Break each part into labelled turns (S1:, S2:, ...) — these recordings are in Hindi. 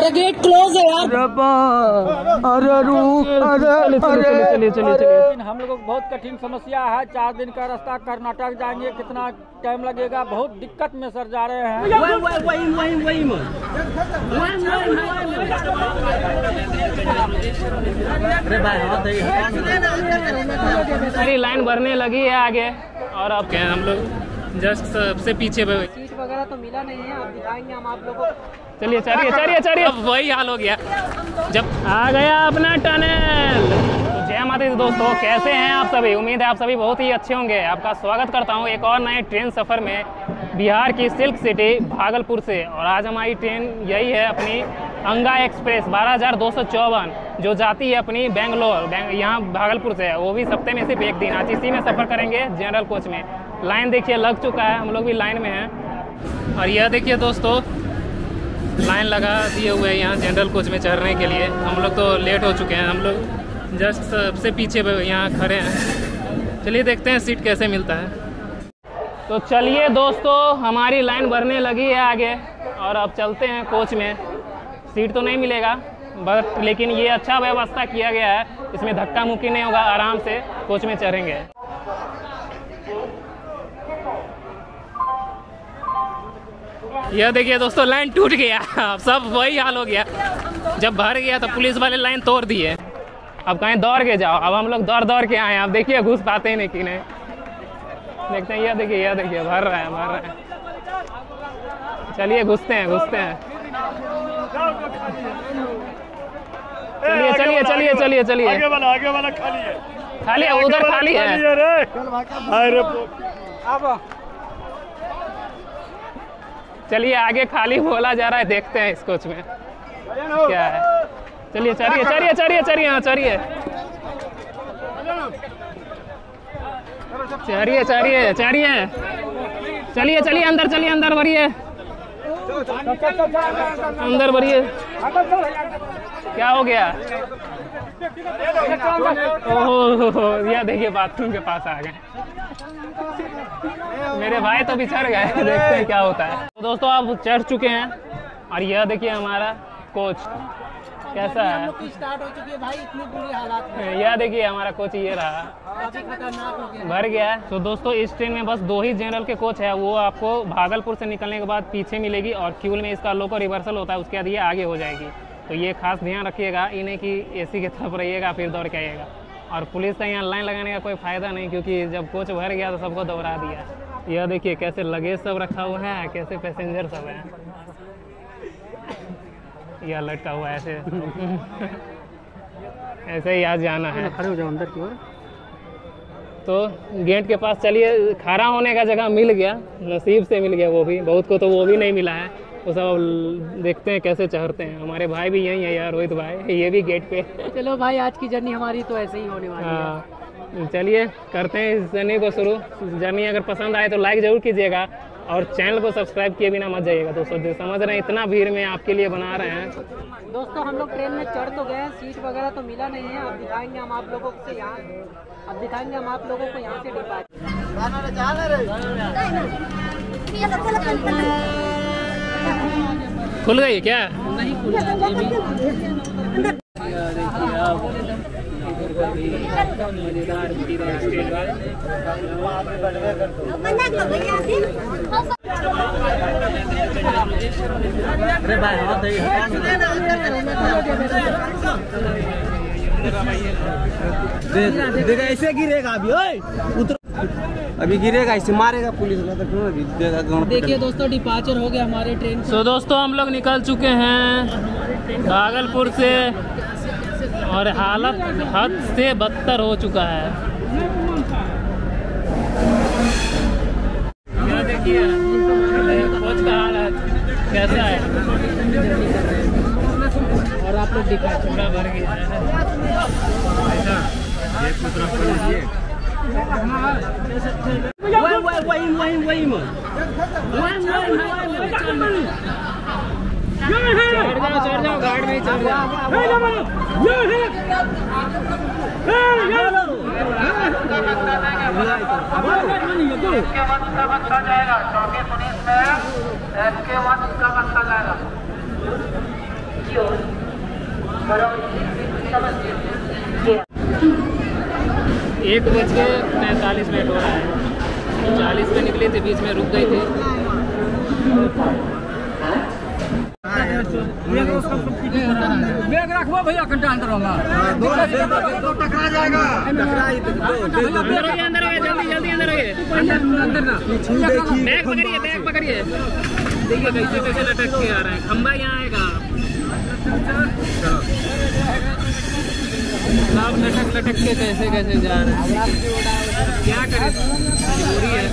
S1: अरे गेट क्लोज है यार।
S2: अरे रुक, अरे
S3: चलिए। हम लोगों को बहुत कठिन समस्या है। 4 दिन का रास्ता, कर्नाटक जाएंगे, कितना टाइम लगेगा, बहुत दिक्कत में सर जा रहे हैं।
S2: सारी लाइन भरने लगी है आगे, और अब क्या हम लोग जस्ट सबसे पीछे पे।
S1: सीट वगैरह तो मिला नहीं है, आप दिखाएंगे हम आप लोगों को।
S2: चलिए चलिए अब वही हाल हो गया जब आ गया अपना टनल। तो जय माता दी दोस्तों, कैसे हैं आप सभी? उम्मीद है आप सभी बहुत ही अच्छे होंगे। आपका स्वागत करता हूं एक और नए ट्रेन सफ़र में बिहार की सिल्क सिटी भागलपुर से। और आज हमारी ट्रेन यही है अपनी अंगा एक्सप्रेस 12,254, जो जाती है अपनी बेंगलोर यहाँ भागलपुर से। वो भी सप्ताह में सिर्फ एक दिन। आज इसी में सफ़र करेंगे जनरल कोच में। लाइन देखिए लग चुका है, हम लोग भी लाइन में हैं। और यह देखिए दोस्तों, लाइन लगा दिए हुए हैं यहाँ जनरल कोच में चढ़ने के लिए। हम लोग तो लेट हो चुके हैं, हम लोग जस्ट सबसे पीछे पे यहाँ खड़े हैं। चलिए देखते हैं सीट कैसे मिलता है। तो चलिए दोस्तों, हमारी लाइन भरने लगी है आगे, और अब चलते हैं कोच में। सीट तो नहीं मिलेगा बट लेकिन ये अच्छा व्यवस्था किया गया है, इसमें धक्का मुक्की नहीं होगा, आराम से कोच में चढ़ेंगे। यह देखिए दोस्तों, लाइन टूट गया। अब सब वही हाल हो गया। जब भर गया तो पुलिस वाले लाइन तोड़ दिए। अब कहीं दौड़ के जाओ। अब हम लोग दौड़ के आए हैं। अब देखिए घुस पाते ही नहीं कि नहीं। देखते हैं, यह देखिए भर रहा है। चलिए घुसते हैं। चलिए
S3: आगे वाला
S2: खाली है, उधर खाली है। चलिए आगे खाली बोला जा रहा है, देखते हैं इस कोच में क्या है। चलिए चढ़िए अंदर भरिए। क्या हो गया? ओहो, यह देखिए बाथरूम के पास आ गए मेरे भाई, तो भी चढ़ गए। देखते हैं क्या होता है। तो दोस्तों आप चढ़ चुके हैं, और यह देखिए हमारा कोच कैसा है।
S1: स्टार्ट हो चुकी है भाई, इतनी बुरी हालात में।
S2: यह देखिए हमारा कोच ये रहा,
S1: खतरनाक हो गया,
S2: भर गया है। तो दोस्तों इस ट्रेन में बस 2 ही जनरल के कोच है। वो आपको भागलपुर से निकलने के बाद पीछे मिलेगी, और क्यूल में इसका लोको रिवर्सल होता है, उसके बाद ये आगे हो जाएगी। तो ये खास ध्यान रखिएगा, इन्हें कि एसी की तरफ रहिएगा, फिर दौड़ के आइएगा। और पुलिस का यहाँ लाइन लगाने का कोई फ़ायदा नहीं, क्योंकि जब कोच भर गया तो सबको दौड़ा दिया। यह देखिए कैसे लगेज सब रखा हुआ है, कैसे पैसेंजर सब है। यह लटका हुआ है ऐसे। ऐसे ही आज जाना है।
S1: खड़े हो जाओ अंदर की ओर।
S2: तो गेट के पास चलिए, खड़ा होने का जगह मिल गया, नसीब से मिल गया। वो भी बहुत को तो वो भी नहीं मिला है। वो सब देखते हैं कैसे चढ़ते हैं। हमारे भाई भी यही है यार, रोहित भाई, ये भी गेट पे।
S1: चलो भाई, आज की जर्नी हमारी तो ऐसे ही होने वाली है।
S2: हाँ, चलिए करते हैं इस जर्नी को शुरू। जर्नी अगर पसंद आए तो लाइक ज़रूर कीजिएगा, और चैनल को सब्सक्राइब किए बिना मत जाइएगा दोस्तों। समझ रहे हैं इतना भीड़ में आपके लिए बना रहे हैं।
S1: दोस्तों हम लोग ट्रेन में चढ़ तो गए, सीट वगैरह तो मिला नहीं है। अब दिखाएंगे हम आप लोगों को यहाँ से डिपार्ट।
S2: खुल गई क्या?
S1: नहीं खुला
S2: मजेदार
S4: ऐसे गिरेगा अभी, अभी गिरेगा, ऐसे मारेगा पुलिस वाला।
S1: देखिए दोस्तों, डिपार्चर हो गया हमारे ट्रेन।
S2: तो दोस्तों हम लोग निकल चुके हैं भागलपुर से, और हालत हद से बदतर हो चुका है। क्या देखिए कोच का हालत कैसा है,
S1: और आप लोग डिपार्चर
S2: पूरा भर गया है। चढ़ जाओ गार्ड में, चढ़ जाओ। 1:43 हो रहा है। 40 पे निकली थी, बीच में रुक गई थी।
S3: बैग रखवा भैया घंटा अंदर होगा,
S4: टकरा जाएगा।
S2: अंदर हो गए, जल्दी जल्दी अंदर हो गए। बैग पकड़िए, बैग पकड़िए। देखिए कैसे कैसे लटक के आ रहे हैं। खंबा यहाँ आएगा, सब लटक लटक के कैसे कैसे जा रहे हैं। क्या करें, मजबूरी है।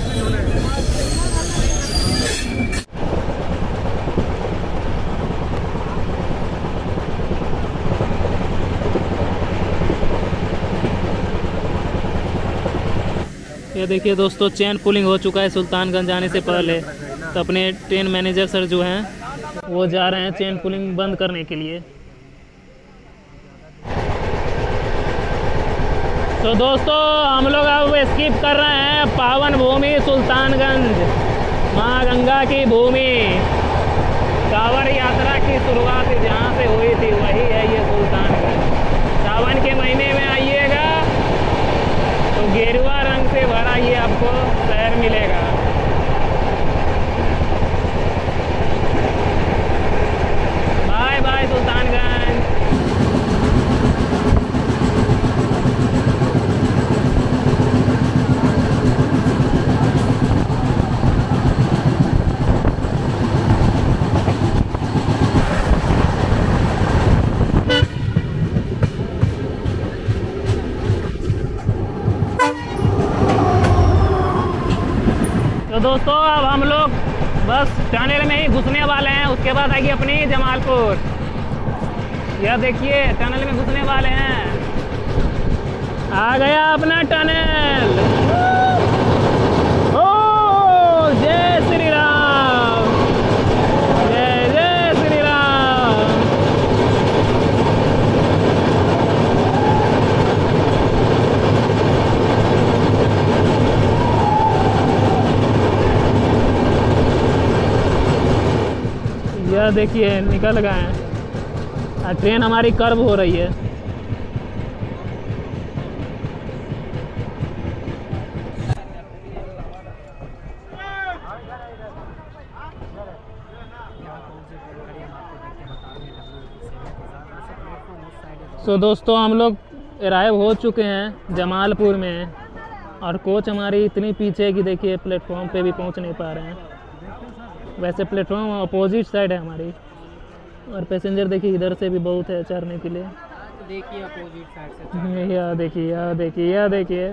S2: ये देखिए दोस्तों, चेन पुलिंग हो चुका है सुल्तानगंज जाने से पहले। तो अपने ट्रेन मैनेजर सर जो हैं वो जा रहे हैं चेन पुलिंग बंद करने के लिए। तो दोस्तों हम लोग अब स्किप कर रहे हैं पावन भूमि सुल्तानगंज, माँ गंगा की भूमि। कांवड़ यात्रा की शुरुआत जहाँ से हुई थी वही है ये सुल्तानगंज। सावन के महीने में आइएगा तो गेरुआ रंग से भरा ये आपको शहर मिलेगा। Bye bye Sultanganj. तो दोस्तों अब हम लोग बस टनल में ही घुसने वाले हैं, उसके बाद आएगी अपनी जमालपुर। यह देखिए टनल में घुसने वाले हैं, आ गया अपना टनल। ओ जय श्री राम, जय जय श्री राम। यह देखिए निकल गए हैं, ट्रेन हमारी कर्व हो रही है। तो दोस्तों हम लोग अराइव हो चुके हैं जमालपुर में, और कोच हमारी इतनी पीछे है कि देखिए प्लेटफॉर्म पे भी पहुंच नहीं पा रहे हैं। वैसे प्लेटफॉर्म अपोजिट साइड है हमारी, और पैसेंजर देखिए इधर से भी बहुत है चढ़ने के लिए।
S1: देखिए अपोजिट साइड से
S2: यह देखिए, यह देखिए, यह देखिए।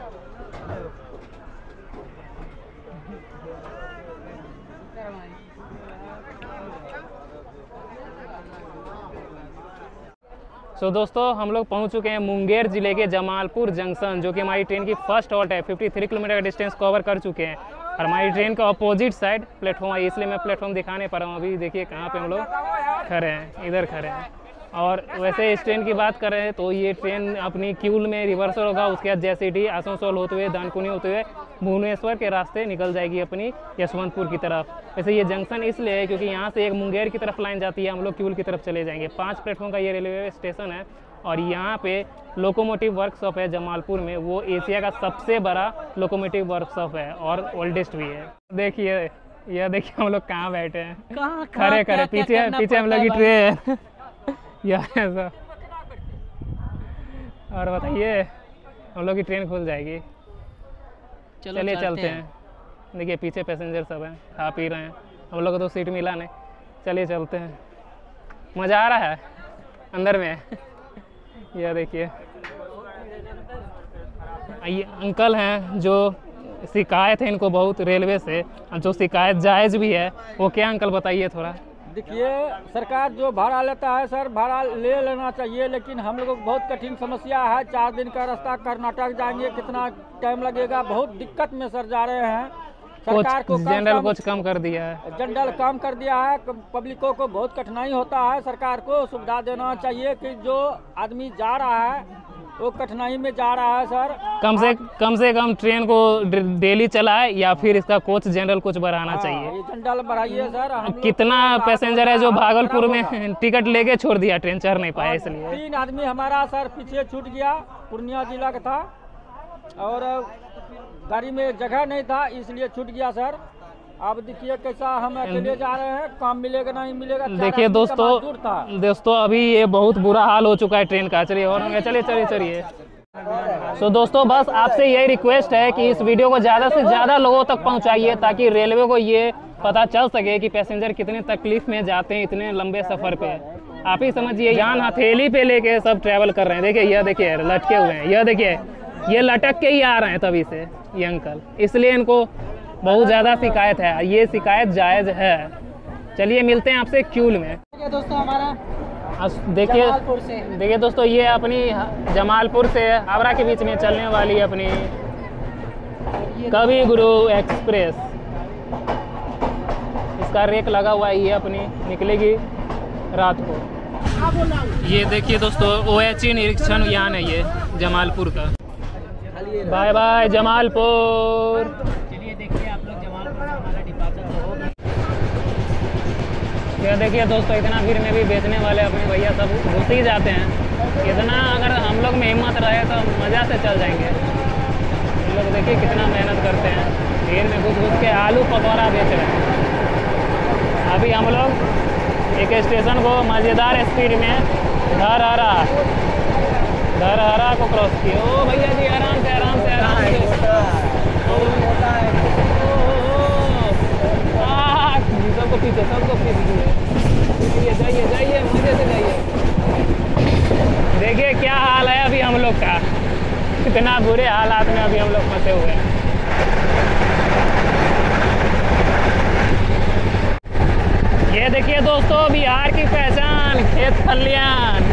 S2: सो दोस्तों हम लोग पहुंच चुके हैं मुंगेर ज़िले के जमालपुर जंक्शन, जो कि हमारी ट्रेन की फर्स्ट हॉल्ट है। 53 किलोमीटर का डिस्टेंस कवर कर चुके हैं, और हमारी ट्रेन का अपोजिट साइड प्लेटफॉर्म है, इसलिए मैं प्लेटफॉर्म दिखाने पा रहा हूँ। अभी देखिए कहाँ पे हम लोग खड़े हैं, इधर खड़े हैं। और वैसे इस ट्रेन की बात कर रहे हैं तो ये ट्रेन अपनी क्यूल में रिवर्सल होगा, उसके बाद जैसीडी आसनसोल होते हुए दानकुनी होते हुए भुवनेश्वर के रास्ते निकल जाएगी अपनी यशवंतपुर की तरफ। वैसे ये जंक्शन इसलिए है क्योंकि यहाँ से एक मुंगेर की तरफ लाइन जाती है, हम लोग क्यूल की तरफ चले जाएंगे। 5 प्लेटफॉर्म का ये रेलवे स्टेशन है, और यहाँ पे लोकोमोटिव वर्कशॉप है जमालपुर में। वो एशिया का सबसे बड़ा लोकोमोटिव वर्कशॉप है और ओल्डेस्ट भी है। देखिए यह देखिए हम लोग कहाँ बैठे हैं, खड़े खड़े, पीछे पीछे हम लोग की ट्रेन यह सब। और बताइए हम लोग की ट्रेन खुल जाएगी। चलिए चलते हैं। देखिए पीछे पैसेंजर सब हैं, खा पी रहे हैं, हम लोग को तो सीट मिला नहीं। चलिए चलते हैं, मज़ा आ रहा है अंदर में। यह देखिए ये अंकल हैं जो शिकायत है इनको बहुत रेलवे से, जो शिकायत जायज़ भी है। वो क्या अंकल बताइए थोड़ा।
S3: देखिए सरकार जो भाड़ा लेता है सर, भाड़ा ले लेना चाहिए, लेकिन हम लोगों को बहुत कठिन समस्या है। 4 दिन का रास्ता कर्नाटक जाएंगे, कितना टाइम लगेगा, बहुत दिक्कत में सर जा रहे हैं। सरकार को
S2: जनरल कोच कम कर दिया है,
S3: जनरल कम कर दिया है, पब्लिकों को बहुत कठिनाई होता है। सरकार को सुविधा देना चाहिए कि जो आदमी जा रहा है वो कठिनाई में जा रहा है सर।
S2: कम से कम ट्रेन को डेली चलाए या फिर इसका कोच जनरल कुछ बढ़ाना चाहिए।
S3: ये जनरल बढ़ाइए सर।
S2: कितना पैसेंजर है जो भागलपुर में टिकट लेके छोड़ दिया, ट्रेन चढ़ नहीं पाया इसलिए।
S3: 3 आदमी हमारा सर पीछे छूट गया, पूर्णिया जिला का था और गाड़ी में जगह नहीं था इसलिए छूट गया सर। अब देखिए कैसा हम अकेले जा रहे हैं, काम मिलेगा नहीं मिलेगा।
S2: देखिए दोस्तों अभी ये बहुत बुरा हाल हो चुका है ट्रेन का। चलिए और चलिए। सो दोस्तों बस आपसे यही रिक्वेस्ट है कि इस वीडियो को ज़्यादा से ज़्यादा लोगों तक पहुंचाइए ताकि रेलवे को ये पता चल सके कि पैसेंजर कितने तकलीफ में जाते हैं इतने लंबे सफ़र पे। आप ही समझिए, जान हथेली पे लेके सब ट्रैवल कर रहे हैं। देखिए यह देखिए लटके हुए हैं, यह देखिए ये लटक के ही आ रहे हैं तभी से ये अंकल, इसलिए इनको बहुत ज़्यादा शिकायत है। ये शिकायत जायज़ है। चलिए मिलते हैं आपसे क्यूल में।
S1: दोस्तों हमारा
S2: देखिए दोस्तों ये अपनी जमालपुर से हावड़ा के बीच में चलने वाली अपनी कवि गुरु एक्सप्रेस, इसका रेक लगा हुआ है। ये अपनी निकलेगी रात को। ये देखिए दोस्तों OHE निरीक्षण यान है ये जमालपुर का। Bye bye Jamalpur.
S1: चलिए देखिए आप लोग जमालपुर से हमारा डिपार्चर तो होगा।
S2: ये देखिए दोस्तों इतना भीड़ में भी बेचने वाले अपने भैया सब घुस ही जाते हैं। इतना अगर हम लोग में हिम्मत रहे तो मज़ा से चल जाएंगे। हम लोग देखिए कितना मेहनत करते हैं, भीड़ में घुस के आलू पकौड़ा बेच रहे हैं। अभी हम लोग एक स्टेशन को मज़ेदार स्पीड में धरहरा को क्रॉस किए। ओ भैया जी आराम से सबको पीछे जाइए मजे से जाइए। देखिए क्या हाल है अभी हम लोग का, कितना बुरे हालात में अभी हम लोग फंसे हुए हैं। ये देखिए दोस्तों बिहार की पहचान खेत खलियान।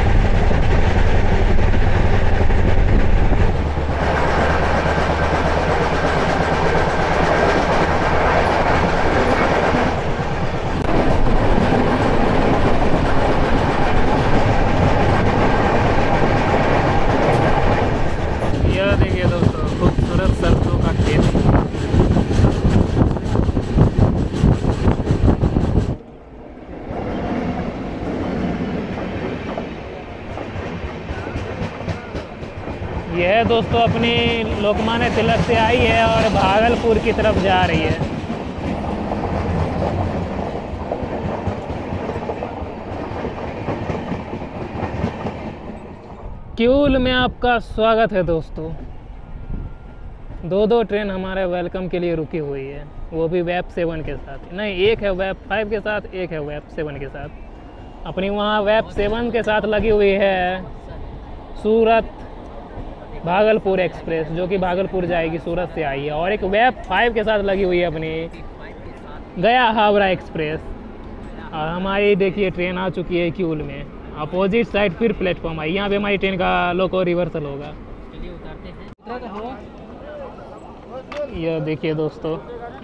S2: यह दोस्तों अपनी लोकमान्य तिलक से आई है और भागलपुर की तरफ जा रही है। क्यूल में आपका स्वागत है दोस्तों। दो ट्रेन हमारे वेलकम के लिए रुकी हुई है, वो भी वेब 7 के साथ। नहीं, एक है वेब 5 के साथ, एक है वेब 7 के साथ। अपनी वहाँ वेब 7 के साथ लगी हुई है सूरत भागलपुर एक्सप्रेस, जो कि भागलपुर जाएगी, सूरत से आई है। और एक वेब 5 के साथ लगी हुई है अपनी गया हावड़ा एक्सप्रेस। और हमारी देखिए ट्रेन आ चुकी है क्यूल में। अपोजिट साइड फिर प्लेटफॉर्म आई, यहाँ पे हमारी ट्रेन का लोको रिवर्सल होगा।
S1: चलिए उतारते हैं।
S2: यह देखिए दोस्तों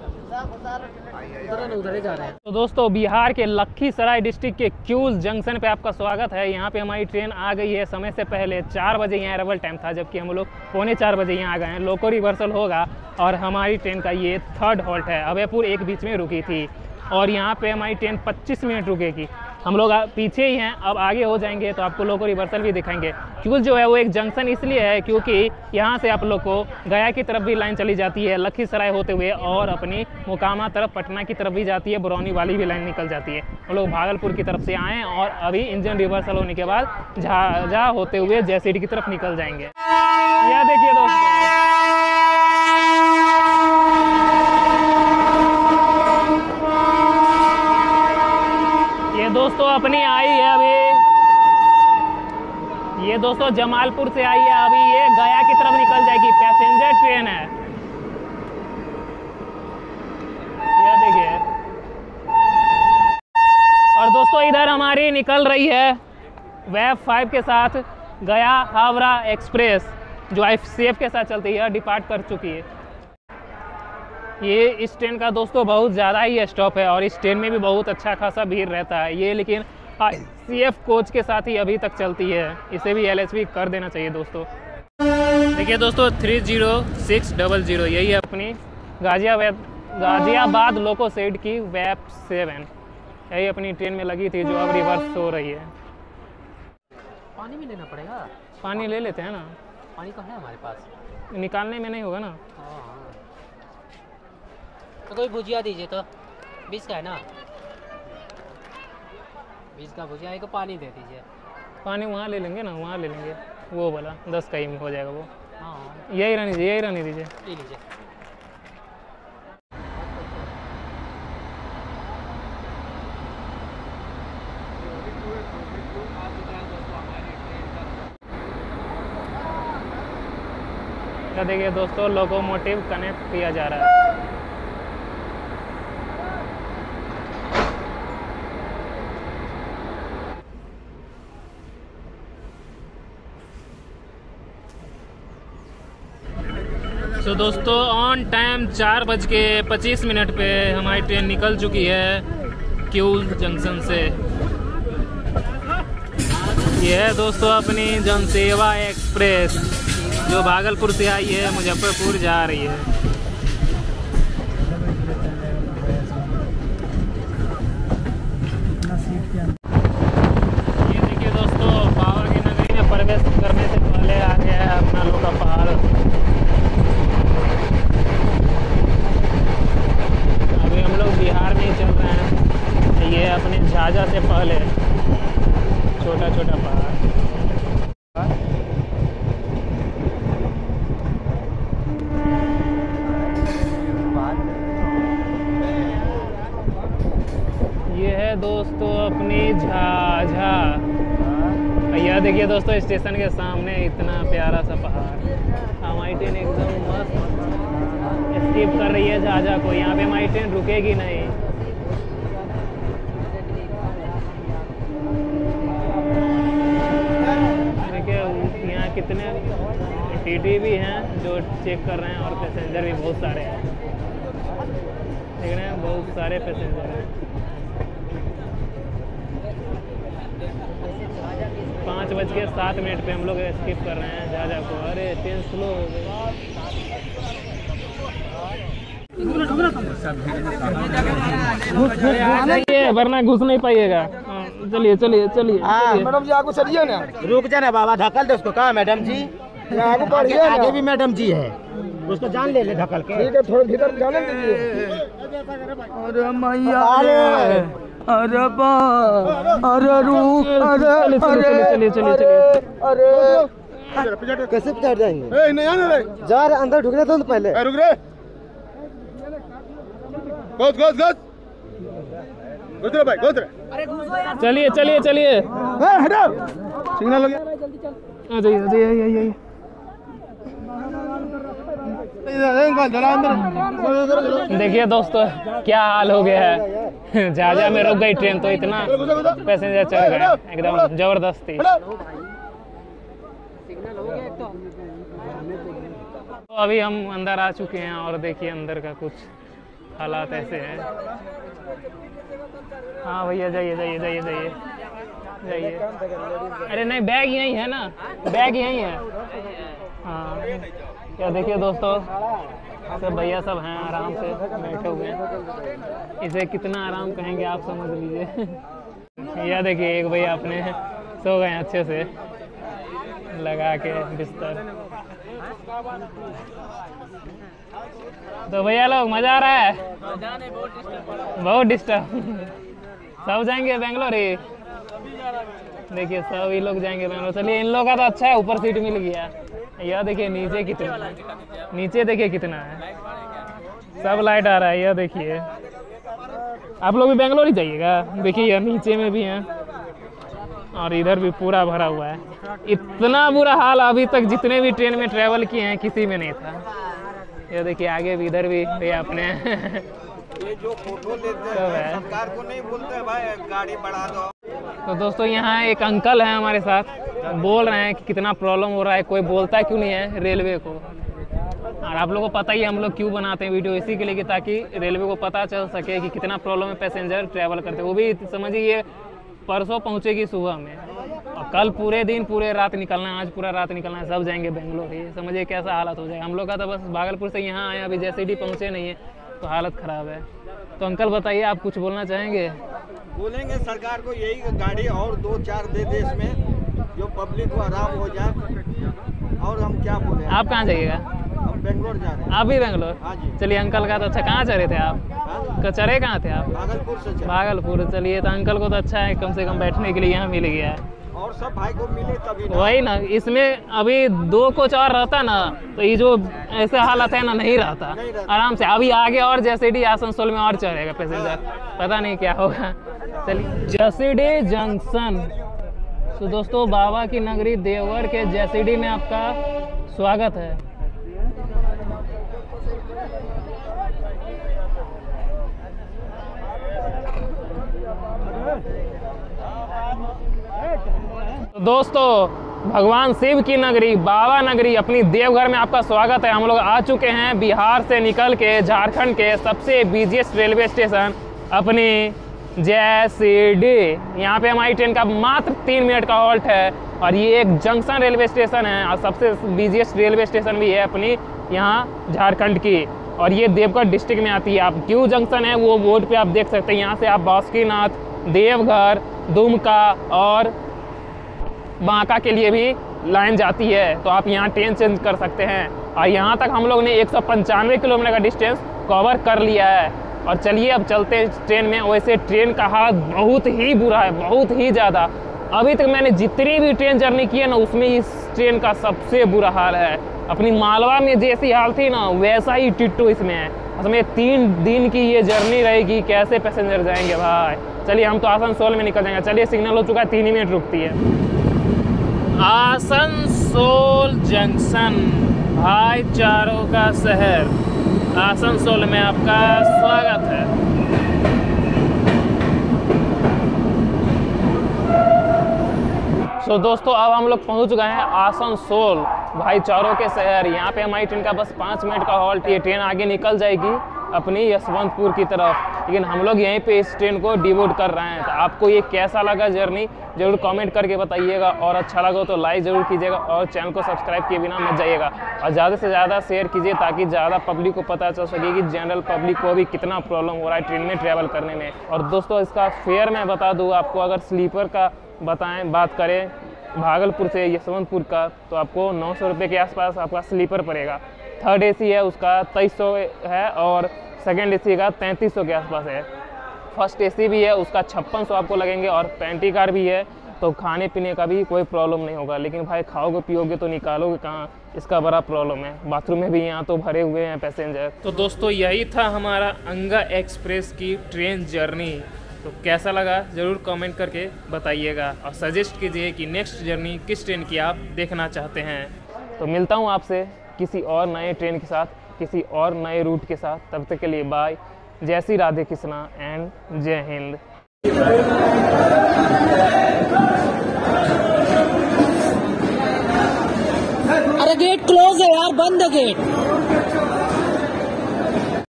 S1: उधर जा रहे हैं।
S2: तो दोस्तों बिहार के लखीसराय डिस्ट्रिक्ट के क्यूल जंक्शन पे आपका स्वागत है। यहाँ पे हमारी ट्रेन आ गई है समय से पहले। 4 बजे यहाँ अराइवल टाइम था, जबकि हम लोग 3:45 बजे यहाँ आ गए हैं। लोको रिवर्सल होगा और हमारी ट्रेन का ये 3rd हॉल्ट है। अभयपुर एक बीच में रुकी थी और यहाँ पे हमारी ट्रेन 25 मिनट रुकेगी। हम लोग पीछे ही हैं, अब आगे हो जाएंगे तो आपको लोको रिवर्सल भी दिखाएंगे। क्यूल जो है वो एक जंक्शन इसलिए है क्योंकि यहाँ से आप लोग को गया की तरफ भी लाइन चली जाती है लखीसराय होते हुए, और अपनी मोकामा तरफ पटना की तरफ भी जाती है, बरौनी वाली भी लाइन निकल जाती है। हम लोग भागलपुर की तरफ से आएँ और अभी इंजन रिवर्सल होने के बाद झाझा होते हुए जयसीडी की तरफ निकल जाएंगे। यह देखिए दोस्तों दोस्तों अपनी आई है अभी, ये दोस्तों जमालपुर से आई है, अभी ये गया की तरफ निकल जाएगी। पैसेंजर ट्रेन है, ये देखिए। और दोस्तों इधर हमारी निकल रही है वेब 5 के साथ गया हावड़ा एक्सप्रेस, जो ICF के साथ चलती है, डिपार्ट कर चुकी है। ये इस ट्रेन का दोस्तों बहुत ज़्यादा ही स्टॉप है और इस ट्रेन में भी बहुत अच्छा खासा भीड़ रहता है। ये लेकिन ICF कोच के साथ ही अभी तक चलती है, इसे भी LHB कर देना चाहिए दोस्तों। देखिए दोस्तों 30600 यही है अपनी गाजियाबाद लोको सेड की वेब 7। यही अपनी ट्रेन में लगी थी जो अब रिवर्स हो रही है।
S1: पानी भी लेना पड़ेगा।
S2: पानी ले लेते हैं ना,
S1: पानी तो है हमारे पास,
S2: निकालने में नहीं होगा ना।
S1: तो कोई भुजिया दीजिए तो 20 का है ना, 20 का भुजिया, एक पानी दे दीजिए।
S2: पानी वहाँ ले लेंगे ना, वहाँ ले लेंगे वो वाला 10 का ही हो जाएगा वो।
S1: हाँ
S2: यही रहने दीजिए, यही रहने दीजिए।
S1: ले लीजिए।
S2: क्या देखिए दोस्तों लोकोमोटिव कनेक्ट किया जा रहा है। तो दोस्तों ऑन टाइम 4:25 पे हमारी ट्रेन निकल चुकी है क्यूल जंक्शन से। यह है दोस्तों अपनी जनसेवा एक्सप्रेस जो भागलपुर से आई है, मुजफ्फरपुर जा रही है। ये देखिए दोस्तों बाबा की नगरी में प्रवेश करने से पहले आ गया है अपना लोग का पहाड़। अभी हम लोग बिहार में ही चल रहे हैं। ये अपने झाझा से पहले छोटा छोटा पहाड़। ये है दोस्तों अपनी झाझा। यह देखिए दोस्तों स्टेशन के सामने इतना प्यारा सा पहाड़। हमारी ट्रेन एकदम मस्त स्किप कर रही है झाझा को। यहाँ पे हमारी ट्रेन रुकेगी नहीं। देखिए यहाँ कितने टीटी भी हैं जो चेक कर रहे हैं और पैसेंजर भी बहुत सारे हैं। देख रहे हैं बहुत सारे पैसेंजर हैं। 5:07 पे हम लोग स्किप कर रहे हैं झाझा को। अरे ट्रेन स्लो हो गई। वरना घुस नहीं पाइएगा। चलिए चलिए चलिए।
S4: मैडम जी आगे चलिए ना, रुक जाना बाबा, ढकल दे उसको। कहाँ मैडम जी? आगे बढ़िए, आगे भी मैडम जी है, उसको जान ले ढकल के। ठीक है थोड़ा भीतर जाने दीजिए। अरे मैया, अरे बा, अरे रुक, अरे
S2: चलिए चलिए चलिए।
S4: अरे कैसे चढ़ जाएंगे? नहीं आने रे, जा रहे अंदर ढुक रहे तो पहले। रुक रे, घुस घुस घुस घुस रे भाई, घुस रे।
S2: चलिए चलिए चलिए।
S4: हटो, सिग्नल हो गया।
S2: आ जाइए जाइए। देखिए दोस्तों क्या हाल हो गया है। झाझा में रुक गई ट्रेन तो इतना पैसेंजर चढ़ गए एकदम जबरदस्ती। तो अभी हम अंदर आ चुके हैं और देखिए अंदर का कुछ हालात ऐसे हैं। हाँ भैया जाइए जाइए जाइए जाइए जाइए। अरे नहीं बैग यहीं है ना, बैग यहीं है। हाँ क्या देखिए दोस्तों सब भैया सब हैं आराम से बैठे हुए हैं। इसे कितना आराम कहेंगे आप समझ लीजिए। यह देखिए एक भैया अपने सो गए अच्छे से लगा के बिस्तर। तो भैया लोग मजा आ रहा है? बहुत डिस्टर्ब। सब जाएंगे बेंगलोर ही। देखिए सभी लोग जाएंगे बेंगलोर। चलिए इन लोगों का तो अच्छा है, ऊपर सीट मिल गया। यह देखिए नीचे कितना है, नीचे देखिए कितना है, सब लाइट आ रहा है। यह देखिए आप लोग भी बेंगलोर ही जाइएगा। देखिए यह नीचे में भी हैं और इधर भी पूरा भरा हुआ है। इतना बुरा हाल अभी तक जितने भी ट्रेन में ट्रैवल किए हैं किसी में नहीं था। ये देखिए आगे भी इधर भी भैया अपने
S4: ये जो फोटो लेते हैं सरकार को नहीं बोलते भाई गाड़ी बढ़ा दो।
S2: तो दोस्तों यहाँ एक अंकल हैं हमारे साथ, बोल रहे हैं कि कितना प्रॉब्लम हो रहा है, कोई बोलता क्यों नहीं है रेलवे को। और आप लोगों को पता ही है हम लोग क्यों बनाते हैं वीडियो, इसी के लिए कि ताकि रेलवे को पता चल सके कि कितना प्रॉब्लम है पैसेंजर ट्रैवल करते। वो भी समझिए परसों पहुँचेगी सुबह में और कल पूरे दिन पूरे रात निकलना है, आज पूरा रात निकलना है, सब जाएंगे बेंगलोर। ये समझिए कैसा हालत हो जाएगा। हम लोग का तो बस भागलपुर से यहाँ आए, अभी जैसे पहुँचे नहीं है तो हालत ख़राब है। तो अंकल बताइए, आप कुछ बोलना चाहेंगे?
S5: बोलेंगे सरकार को यही गाड़ी और 2-4 दे दे इसमें, जो पब्लिक को आराम हो जाए। और हम क्या बोले?
S2: आप कहाँ जाइएगा?
S5: हम बेंगलोर जा रहे हैं।
S2: आप भी बेंगलोर?
S5: हाँ जी।
S2: चलिए अंकल का तो अच्छा। कहाँ चले थे आप? चले कहाँ थे आप?
S5: भागलपुर से चले।
S2: भागलपुर। चलिए तो अंकल को तो अच्छा है, कम से कम बैठने के लिए यहाँ मिल गया है।
S5: और सब भाई को मिले तभी ना।
S2: वही ना, इसमें अभी 2 कोच और रहता ना तो ये जो ऐसा हालत है ना नहीं रहता आराम से। अभी आगे और जैसीडी आसनसोल में और चढ़ेगा पैसेंजर, पता नहीं क्या होगा। चलिए जैसीडी जंक्शन। तो दोस्तों बाबा की नगरी देवगढ़ के जैसीडी में आपका स्वागत है। तो दोस्तों भगवान शिव की नगरी बाबा नगरी अपनी देवघर में आपका स्वागत है। हम लोग आ चुके हैं बिहार से निकल के झारखंड के सबसे बिजीएस्ट रेलवे स्टेशन अपनी जैसीडी। यहाँ पे हमारी ट्रेन का मात्र 3 मिनट का हॉल्ट है और ये एक जंक्शन रेलवे स्टेशन है और सबसे बिजीएस्ट रेलवे स्टेशन भी है अपनी यहाँ झारखंड की, और ये देवघर डिस्ट्रिक्ट में आती है। आप क्यों जंक्शन है वो बोर्ड पे आप देख सकते हैं। यहाँ से आप बासुकीनाथ, देवघर, दुमका और बांका के लिए भी लाइन जाती है, तो आप यहाँ ट्रेन चेंज कर सकते हैं। और यहाँ तक हम लोग ने 195 किलोमीटर का डिस्टेंस कवर कर लिया है। और चलिए अब चलते हैं ट्रेन में। वैसे ट्रेन का हालत बहुत ही बुरा है, बहुत ही ज़्यादा। अभी तक मैंने जितनी भी ट्रेन जर्नी की है ना उसमें इस ट्रेन का सबसे बुरा हाल है। अपनी मालवा में जैसी हाल थी ना वैसा ही टिट्टू इसमें है। इसमें 3 दिन की ये जर्नी रहेगी, कैसे पैसेंजर जाएंगे भाई। चलिए हम तो आसनसोल में निकल जाएंगे। चलिए सिग्नल हो चुका है, 3 ही मिनट रुकती है। आसनसोल जंक्शन, भाईचारों का शहर आसनसोल में आपका स्वागत है। तो दोस्तों अब हम लोग पहुंच गए हैं आसनसोल भाईचारों के शहर। यहाँ पे हमारी ट्रेन का बस 5 मिनट का हॉल्ट। ये ट्रेन आगे निकल जाएगी अपनी यशवंतपुर की तरफ, लेकिन हम लोग यहीं पे इस ट्रेन को डिवोट कर रहे हैं। तो आपको ये कैसा लगा जर्नी जरूर कमेंट करके बताइएगा, और अच्छा लगा तो लाइक ज़रूर कीजिएगा और चैनल को सब्सक्राइब किए बिना मत जाइएगा। और ज़्यादा से ज़्यादा शेयर कीजिए ताकि ज़्यादा पब्लिक को पता चल सके कि जनरल पब्लिक को भी कितना प्रॉब्लम हो रहा है ट्रेन में ट्रैवल करने में। और दोस्तों इसका फेयर मैं बता दूँ आपको, अगर स्लीपर का बात करें भागलपुर से यशवंतपुर का, तो आपको 900 रुपये के आसपास आपका स्लीपर पड़ेगा। 3rd AC है उसका 2300 है और 2nd AC का 3300 के आसपास है। 1st AC भी है उसका 5600 आपको लगेंगे, और पेंटी कार भी है, तो खाने पीने का भी कोई प्रॉब्लम नहीं होगा। लेकिन भाई खाओगे पियोगे तो निकालोगे कहाँ, इसका बड़ा प्रॉब्लम है। बाथरूम में भी यहाँ तो भरे हुए हैं पैसेंजर। तो दोस्तों यही था हमारा अंगा एक्सप्रेस की ट्रेन जर्नी। तो कैसा लगा ज़रूर कमेंट करके बताइएगा और सजेस्ट कीजिए कि नेक्स्ट जर्नी किस ट्रेन की आप देखना चाहते हैं। तो मिलता हूँ आपसे किसी और नए ट्रेन के साथ, किसी और नए रूट के साथ। तब तक के लिए बाय, जय श्री राधे कृष्णा एंड जय हिंद।
S1: अरे गेट क्लोज है यार, बंद है गेट।